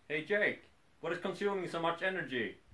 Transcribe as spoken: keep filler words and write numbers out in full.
Hey Jake, what is consuming so much energy?